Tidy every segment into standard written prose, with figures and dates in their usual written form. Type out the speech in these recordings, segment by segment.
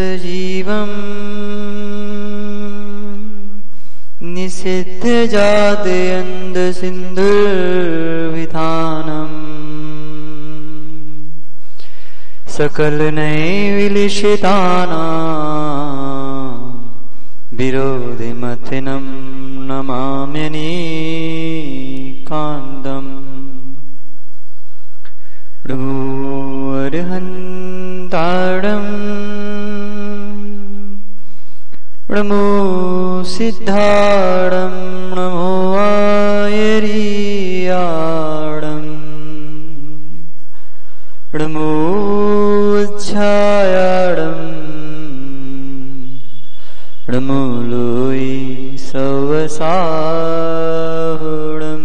जीवम् निषिद्ध जातयन्द सिन्धुर्विधानम् सकल नैविलिशितानां विरोधिमथिनं नमाम्यनेकान्तम् अर्हन्तारम् नमो सिद्धारम् नमो आयरीयारम् नमो छायारम् नमो लोई सवसाहुरम्।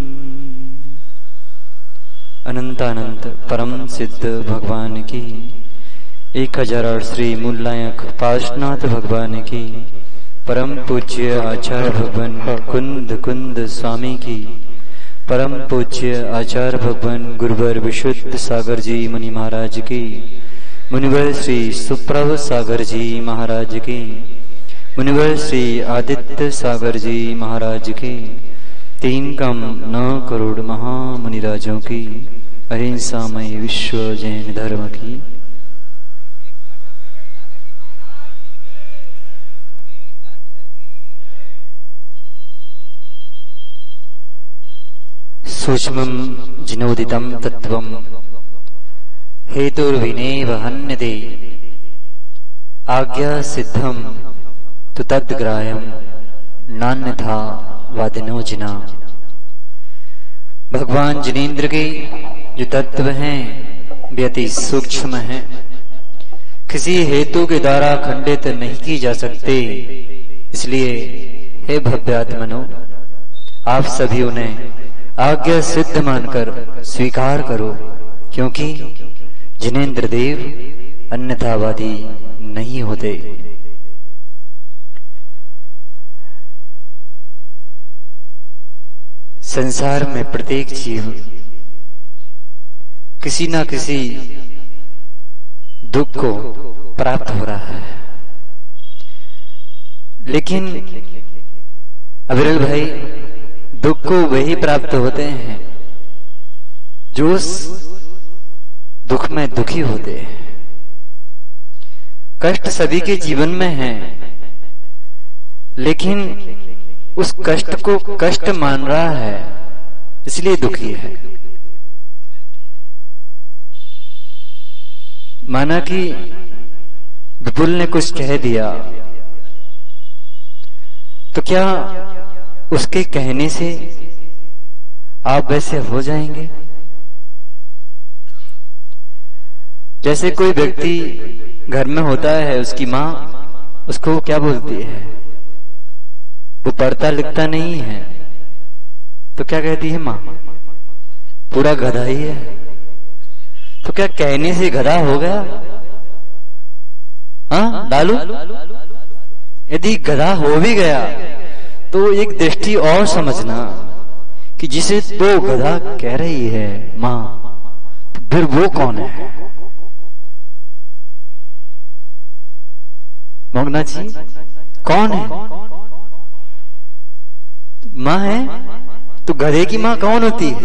अनंतानंत परम सिद्ध भगवान की 1008 श्री मूलायक पार्श्वनाथ भगवान की परम पूज्य आचार्य भगवान कुंद कुंद स्वामी की परम पूज्य आचार्य भगवान गुरुवर विशुद्ध सागर जी मुनि महाराज की मुनिवर श्री सुप्रभ सागर जी महाराज की मुनिवर श्री आदित्य सागर जी महाराज की 3 कम 9 करोड़ महामुनिराजों की अहिंसामय विश्व जैन धर्म की सूक्ष्मं जिनोदितं तत्त्वं हेतुर्विनेव हन्यते आज्ञा सिद्धं तु तद्ग्राह्यं नान्यथा वादिनो जिना। भगवान जिनेन्द्र के जो तत्व हैं वे अति सूक्ष्म हैं, किसी हेतु के द्वारा खंडित नहीं की जा सकते। इसलिए हे भव्यात्मनो, आप सभी उन्हें आज्ञा सिद्ध मानकर स्वीकार करो, क्योंकि जिनेन्द्र देव अन्यथावादी नहीं होते। संसार में प्रत्येक जीव किसी ना किसी दुख को प्राप्त हो रहा है, लेकिन अविरल भाई दुख को वही प्राप्त होते हैं जो उस दुख में दुखी होते हैं। कष्ट सभी के जीवन में है, लेकिन उस कष्ट को कष्ट मान रहा है, इसलिए दुखी है। माना कि विपुल ने कुछ कह दिया, तो क्या उसके कहने से आप वैसे हो जाएंगे? जैसे कोई व्यक्ति घर में होता है, उसकी माँ उसको क्या बोलती है, वो पढ़ता लिखता नहीं है तो क्या कहती है माँ, पूरा गधा ही है। तो क्या कहने से गधा हो गया? हाँ डालू, यदि गधा हो भी गया तो एक दृष्टि और समझना कि जिसे तो गधा कह रही है माँ, तो फिर वो कौन है? मोगना जी कौन है? माँ है तो गधे की माँ कौन होती है?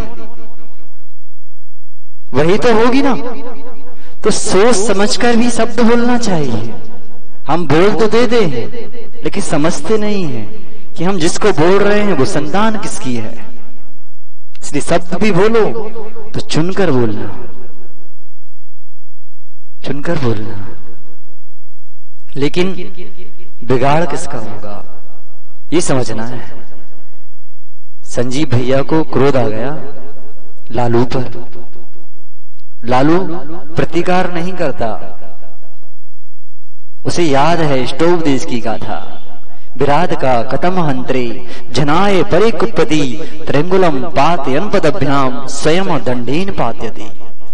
वही तो होगी ना। तो सोच समझकर भी शब्द बोलना चाहिए। हम बोल तो दे दे, लेकिन समझते नहीं है कि हम जिसको बोल रहे हैं वो संतान किसकी है। इसलिए शब्द भी बोलो तो चुनकर बोलना, चुनकर बोलना। लेकिन बिगाड़ किसका होगा ये समझना है। संजीव भैया को क्रोध आ गया लालू पर। लालू प्रतिकार नहीं करता, उसे याद है स्टोपदेश की गाथा, विराट का कतम हंत्रे जनाए परे कुपति त्रिंगुलम पातयन पदभ्याम स्वयं दंडेन पात्यति।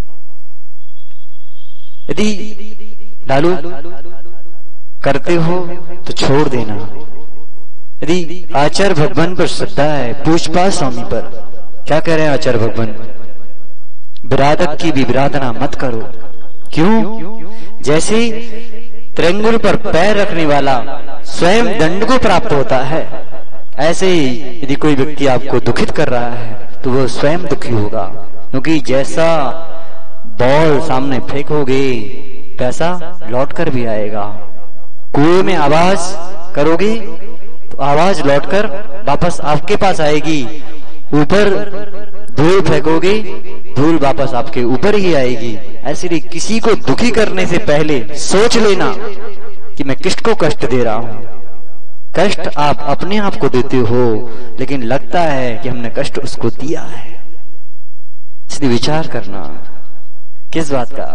यदि लालू करते हो तो छोड़ देना। यदि आचार्य भगवान पर श्रद्धा है, पूछपा स्वामी पर, क्या कह रहे हैं आचार्य भगवान, विराधक की भी विराधना मत करो। क्यों? जैसे त्रिअंगुल पर पैर रखने वाला स्वयं दंड को प्राप्त होता है, ऐसे ही यदि कोई व्यक्ति आपको दुखित कर रहा है तो वह स्वयं दुखी होगा, क्योंकि जैसा बॉल सामने फेंकोगे पैसा लौट कर भी आएगा। कुएं में आवाज करोगे तो आवाज लौटकर वापस आपके पास आएगी। ऊपर धूल फेंकोगे धूल वापस आपके ऊपर ही आएगी। ऐसे ही किसी को दुखी करने से पहले सोच लेना कि मैं किसको कष्ट दे रहा हूं। कष्ट आप अपने आप को देते हो, लेकिन लगता है कि हमने कष्ट उसको दिया है। इसलिए विचार करना किस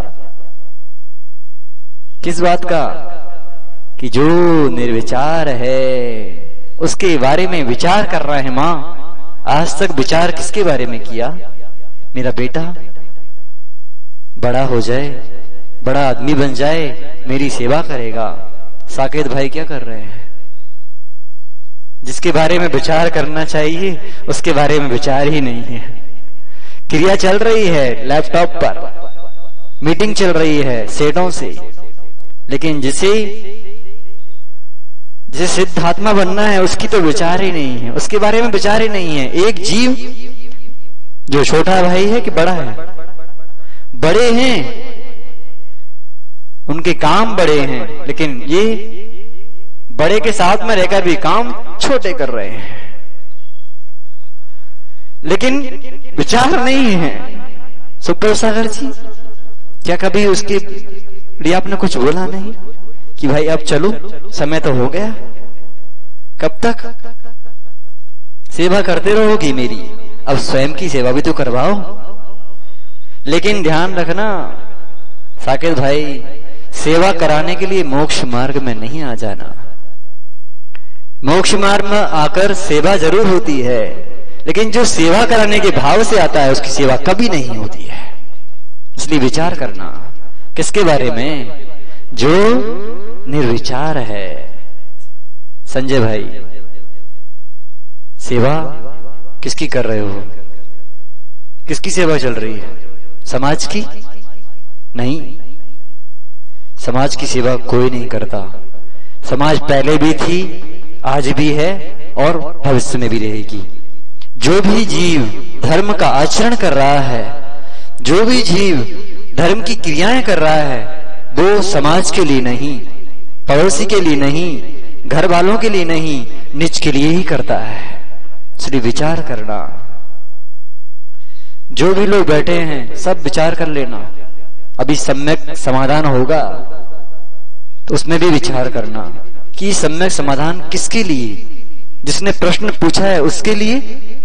बात का कि जो निर्विचार है उसके बारे में विचार कर रहा है। मां आज तक विचार किसके बारे में किया? मेरा बेटा बड़ा हो जाए, बड़ा आदमी बन जाए, मेरी सेवा करेगा। साकेत भाई क्या कर रहे हैं? जिसके बारे में विचार करना चाहिए उसके बारे में विचार ही नहीं है। क्रिया चल रही है लैपटॉप पर, मीटिंग चल रही है सेटों से, लेकिन जिसे सिद्धात्मा बनना है उसकी तो विचार ही नहीं है, उसके बारे में विचार ही नहीं है। एक जीव जो छोटा भाई है कि बड़ा है, बड़े हैं, उनके काम बड़े हैं, लेकिन ये बड़े के साथ में रहकर भी काम छोटे कर रहे हैं, लेकिन विचार नहीं है। सुपर सागर जी क्या कभी उसके लिए आपने कुछ बोला नहीं कि भाई अब चलो, समय तो हो गया, कब तक सेवा करते रहोगी मेरी, अब स्वयं की सेवा भी तो करवाओ। लेकिन ध्यान रखना साकेत भाई, सेवा कराने के लिए मोक्ष मार्ग में नहीं आ जाना। मोक्ष मार्ग में आकर सेवा जरूर होती है, लेकिन जो सेवा कराने के भाव से आता है उसकी सेवा कभी नहीं होती है। इसलिए विचार करना किसके बारे में? जो निर्विचार है। संजय भाई सेवा किसकी कर रहे हो? किसकी सेवा चल रही है? समाज की? नहीं, समाज की सेवा कोई नहीं करता। समाज पहले भी थी, आज भी है और भविष्य में भी रहेगी। जो भी जीव धर्म का आचरण कर रहा है, जो भी जीव धर्म की क्रियाएं कर रहा है, वो समाज के लिए नहीं, पड़ोसी के लिए नहीं, घर वालों के लिए नहीं, निज के लिए ही करता है। इसलिए विचार करना। जो भी लोग बैठे हैं सब विचार कर लेना। अभी सम्यक समाधान होगा तो उसमें भी विचार करना कि सम्यक समाधान किसके लिए? जिसने प्रश्न पूछा है उसके लिए।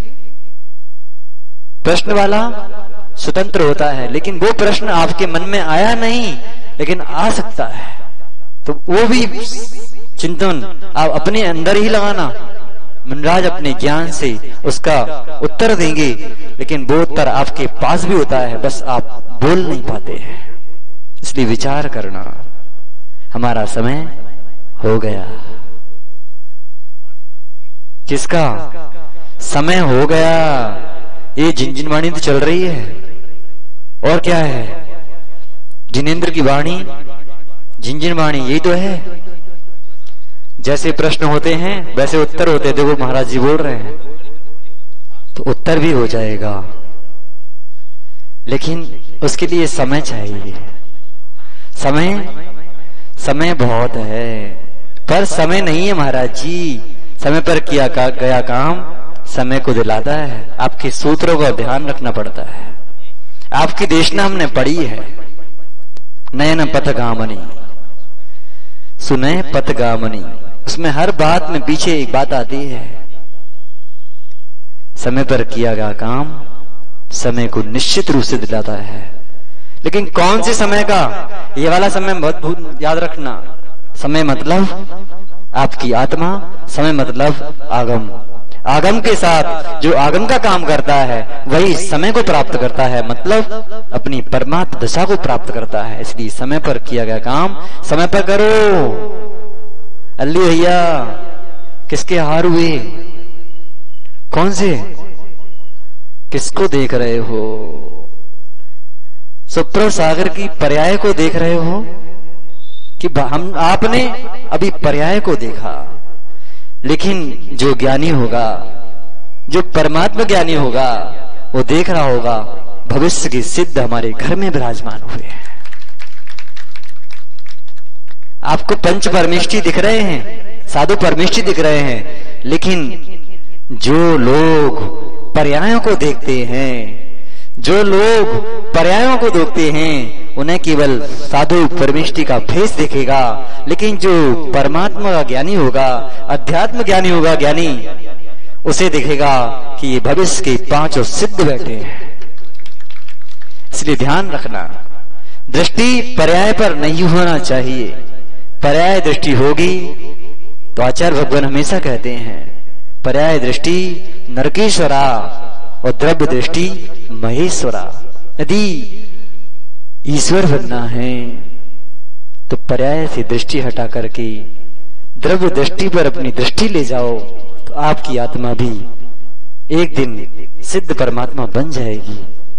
प्रश्न वाला स्वतंत्र होता है, लेकिन वो प्रश्न आपके मन में आया नहीं, लेकिन आ सकता है, तो वो भी चिंतन आप अपने अंदर ही लगाना। मनराज अपने ज्ञान से उसका उत्तर देंगे, लेकिन वो उत्तर आपके पास भी होता है, बस आप बोल नहीं पाते हैं। इसलिए विचार करना। हमारा समय हो गया। किसका समय हो गया? ये झिनझिनवाणी तो चल रही है, और क्या है? जिनेंद्र की वाणी, झिनझिनवाणी, यही तो है। जैसे प्रश्न होते हैं वैसे उत्तर होते हैं। देखो महाराज जी बोल रहे हैं तो उत्तर भी हो जाएगा, लेकिन उसके लिए समय चाहिए। समय बहुत है, पर समय नहीं है महाराज जी। समय पर किया गया काम समय को दिलाता है। आपके सूत्रों का ध्यान रखना पड़ता है। आपकी देशना हमने पढ़ी है, नयन पथगामनी, सुने पथगामनी। उसमें हर बात में पीछे एक बात आती है, समय पर किया गया काम समय को निश्चित रूप से दिलाता है। लेकिन कौन से समय का? ये वाला समय बहुत याद रखना। समय मतलब आपकी आत्मा, समय मतलब आगम। आगम के साथ जो आगम का काम करता है वही समय को प्राप्त करता है, मतलब अपनी परमात्म दशा को प्राप्त करता है। इसलिए समय पर किया गया काम समय पर करो। अल्ली भैया किसके हार हुए? कौन से? किसको देख रहे हो? सुप्रभ सागर की पर्याय को देख रहे हो कि हम आपने अभी पर्याय को देखा, लेकिन जो ज्ञानी होगा, जो परमात्मा ज्ञानी होगा, वो देख रहा होगा भविष्य के सिद्ध हमारे घर में विराजमान हुए हैं। आपको पंच परमेष्टि दिख रहे हैं, साधु परमेष्टि दिख रहे हैं, लेकिन जो लोग पर्यायों को देखते हैं, जो लोग पर्यायों को देखते हैं, उन्हें केवल साधु परमेष्टि का फेस दिखेगा, लेकिन जो परमात्मा का ज्ञानी होगा, अध्यात्म ज्ञानी होगा, ज्ञानी, उसे दिखेगा कि ये भविष्य के पांचों सिद्ध बैठे हैं। इसलिए ध्यान रखना, दृष्टि पर्याय पर नहीं होना चाहिए। पर्याय दृष्टि होगी तो आचार्य भगवान हमेशा कहते हैं, पर्याय दृष्टि नरकेश्वरा और द्रव्य दृष्टि महेश्वरा। यदि ईश्वर बनना है तो पर्याय से दृष्टि हटा करके द्रव्य दृष्टि पर अपनी दृष्टि ले जाओ, तो आपकी आत्मा भी एक दिन सिद्ध परमात्मा बन जाएगी।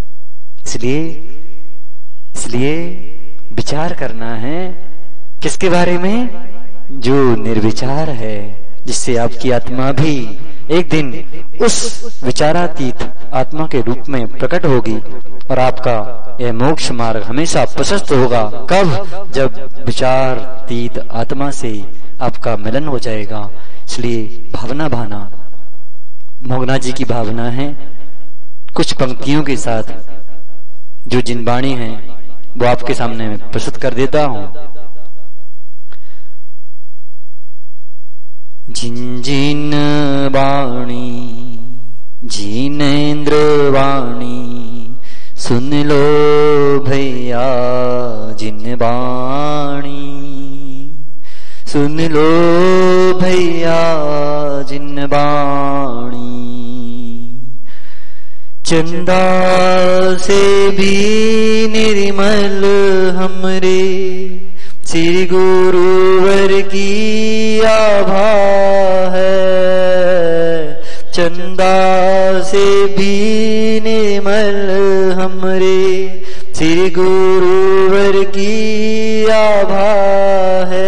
इसलिए विचार करना है किसके बारे में? जो निर्विचार है, जिससे आपकी आत्मा भी एक दिन उस विचारातीत आत्मा के रूप में प्रकट होगी और आपका यह मोक्ष मार्ग हमेशा प्रशस्त होगा। कब? जब विचारातीत आत्मा से आपका मिलन हो जाएगा। इसलिए भावना भाना, मोगना जी की भावना है, कुछ पंक्तियों के साथ जो जिनवाणी है वो आपके सामने में प्रस्तुत कर देता हूं। जिन वाणी जिनेन्द्र वाणी, सुन लो भैया जिन वाणी, सुन लो भैया जिन वाणी। चंदा से भी निर्मल हमरे श्री गुरुवर की आभा है। चंदा से भी निर्मल हमरे श्री गुरुवर की आभा है।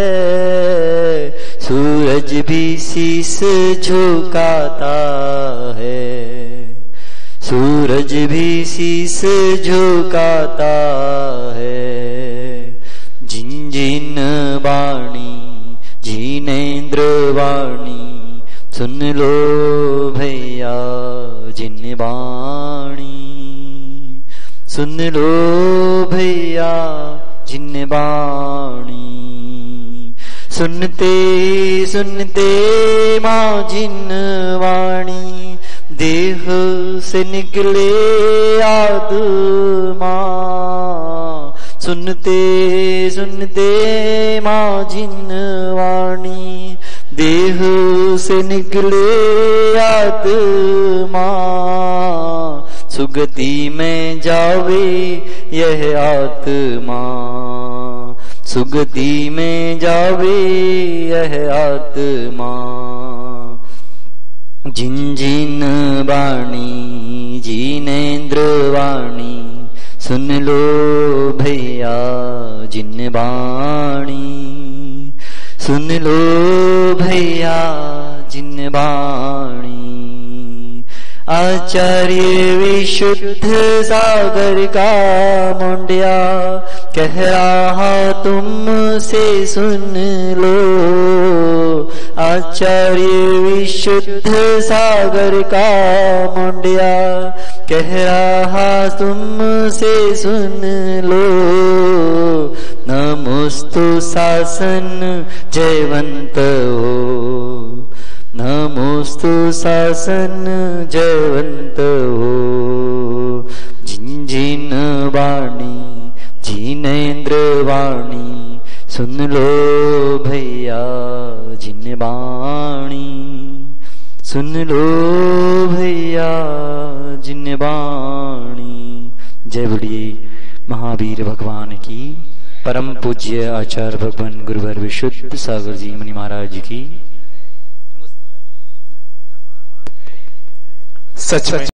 सूरज भी शीस झुकाता है, सूरज भी शीस झुकाता है। जिन जिन वाणी जिनेन्द्र वाणी, सुन लो भैया जिन वाणी, सुन लो भैया जिन वाणी। सुनते सुनते माँ जिन वाणी, देह से निकले आत्मा। सुनते सुनते माँ जिन वाणी, देह से निकले आत्मा। सुगति में जावे यह आत्मा, सुगति में जावे यह आत्मा। जिन जिन वाणी जिनेन्द्र वाणी, सुन लो भैया जिन वाणी, सुन लो भैया जिन वाणी। आचार्य विशुद्ध सागर का मुंडिया, कह रहा तुमसे सुन लो। आचार्य विशुद्ध सागर का मुंडिया, कह रहा तुमसे सुन लो। नमोस्तु शासन जयवंत हो, नमोस्तु शासन जयवंत हो। जिन जिन वाणी जिनेन्द्र वाणी, सुन लो भैया जिन वाणी, सुन लो भैया जिन वाणी। जय बोलिए महावीर भगवान की, परम पूज्य आचार्य भगवान गुरुवर विशुद्ध सागर जी मुनि महाराज जी की। सच